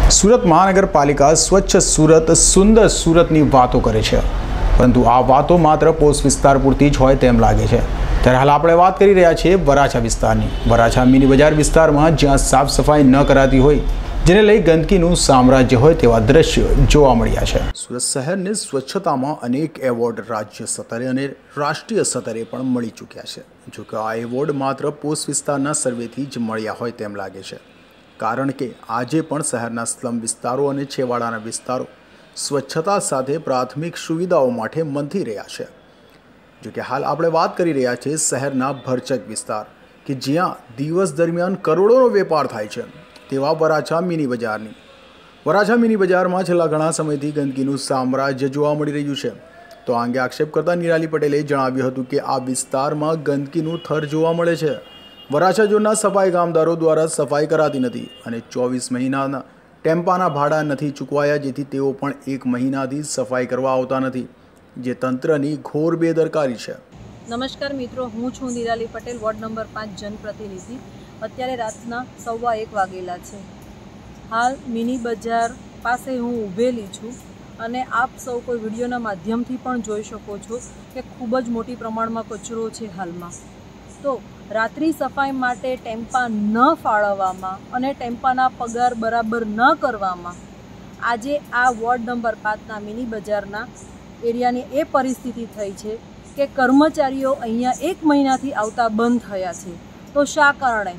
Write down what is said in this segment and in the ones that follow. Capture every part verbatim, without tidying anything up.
સુરત મહાનગરપાલિકા સ્વચ્છ સુરત સુંદર સુરતની વાતો કરે છે, પરંતુ આ વાતો માત્ર પોસ્ટ વિસ્તાર પૂરતી જ હોય તેમ લાગે છે। ત્યારે હાલ આપણે વાત કરી રહ્યા છીએ વરાછા વિસ્તારની। વરાછા મિની બજાર વિસ્તારમાં જ્યાં સાફ સફાઈ ન કરાતી હોય, જેને લઈ ગંદકીનું સામ્રાજ્ય હોય તેવા દ્રશ્યો જોવા મળ્યા છે। સુરત શહેરને સ્વચ્છતામાં અનેક એવોર્ડ રાજ્ય સ્તરે અને રાષ્ટ્રીય સ્તરે પણ મળી ચૂક્યા છે। જોકે આ એવોર્ડ માત્ર પોસ્ટ વિસ્તારના સર્વેથી જ મળ્યા હોય તેમ લાગે છે, કારણ કે આજે પણ શહેરના સ્લમ વિસ્તારો અને છેવાડાના વિસ્તારો સ્વચ્છતા સાથે પ્રાથમિક સુવિધાઓ માટે મંથી રહ્યા છે। જોકે હાલ આપણે વાત કરી રહ્યા છીએ શહેરના ભરચક વિસ્તાર કે જ્યાં દિવસ દરમિયાન કરોડોનો વેપાર થાય છે તેવા વરાછા મિની બજારની। વરાછા મિની બજારમાં છેલ્લા ઘણા સમયથી ગંદકીનું સામ્રાજ્ય જોવા મળી રહ્યું છે। તો આ અંગે આક્ષેપ કરતા નિરાલી પટેલે જણાવ્યું હતું કે આ વિસ્તારમાં ગંદકીનું થર જોવા મળે છે। વરાછા ઝોનના સફાઈ કામદારો દ્વારા સફાઈ કરાતી નથી અને ચોવીસ મહિનાના ટેમ્પાના ભાડા નથી ચૂકવાયા, જેથી તેઓ પણ એક મહિનાથી સફાઈ કરવા આવતા નથી, જે તંત્રની ઘોર બેદરકારી છે। નમસ્કાર મિત્રો, હું છું નિરાલી પટેલ, વોર્ડ નંબર પાંચ જનપ્રતિનિધિ। અત્યારે રાતના સવા એક વાગેલા છે। હાલ મિની બજાર પાસે હું ઊભેલી છું અને આપ સૌ કોઈ વિડીયોના માધ્યમથી પણ જોઈ શકો છો કે ખૂબ જ મોટી પ્રમાણમાં કચરો છે હાલમાં। તો રાત્રિ સફાઈ માટે ટેમ્પા ન ફાળવવામાં અને ટેમ્પાના પગાર બરાબર ન કરવામાં આજે આ વોર્ડ નંબર પાંચના મિની બજારના એરિયાની એ પરિસ્થિતિ થઈ છે કે કર્મચારીઓ અહીંયા એક મહિનાથી આવતા બંધ થયા છે। તો શા કારણે?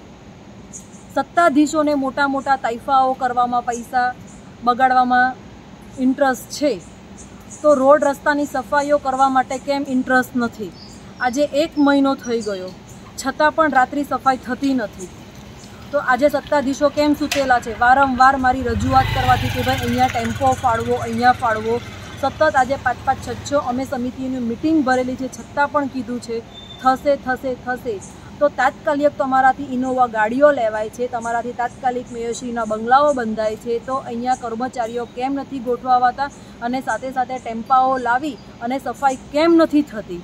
સત્તાધીશોને મોટા મોટા તાઇફાઓ કરવામાં, પૈસા બગાડવામાં ઇન્ટરેસ્ટ છે, તો રોડ રસ્તાની સફાઈઓ કરવા માટે કેમ ઇન્ટરેસ્ટ નથી? આજે એક મહિનો થઈ ગયો છતાં પણ રાત્રિ સફાઈ થતી નથી। તો આજે સત્તાધીશો કેમ સૂતેલા છે? વારંવાર મારી રજૂઆત કરવાથી કે ભાઈ અહીંયા ટેમ્પો ફાળવો, અહીંયા ફાળવો, સતત આજે પાંચ પાંચ છ છ અમે સમિતિની મિટિંગ ભરેલી છે, છતાં પણ કીધું છે થશે થશે થશે। તો તાત્કાલિક તમારાથી ઇનોવા ગાડીઓ લેવાય છે, તમારાથી તાત્કાલિક મેયરશ્રીના બંગલાઓ બંધાય છે, તો અહીંયા કર્મચારીઓ કેમ નથી ગોઠવાવાતા અને સાથે સાથે ટેમ્પાઓ લાવી અને સફાઈ કેમ નથી થતી?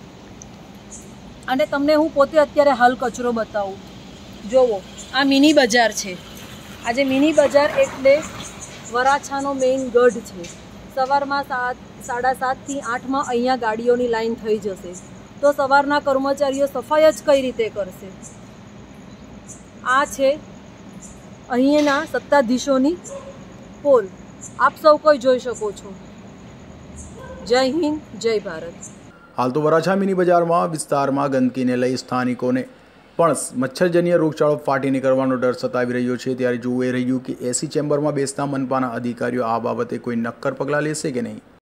અને તમને હું પોતે અત્યારે હાલ કચરો બતાવું, જોવો આ મિની બજાર છે। આજે મિની બજાર એટલે વરાછાનો મેઇન ગઢ છે। સવારમાં સાત સાડા સાતથી આઠમાં અહીંયા ગાડીઓની લાઈન થઈ જશે, તો સવારના કર્મચારીઓ સફાઈ જ કઈ રીતે કરશે? આ છે અહીંના સત્તાધીશોની પોલ, આપ સૌ કોઈ જોઈ શકો છો। જય હિન્દ, જય ભારત। હાલ તો વરાછા મિની બજારમાં વિસ્તારમાં ગંદકીને લઈ સ્થાનિકોને પણ મચ્છરજન્ય રોગચાળો ફાટી નીકળવાનો ડર સતાવી રહ્યો છે। ત્યારે જોવું એ રહ્યું કે એસી ચેમ્બરમાં બેસતા મનપાના અધિકારીઓ આ બાબતે કોઈ નક્કર પગલાં લેશે કે નહીં।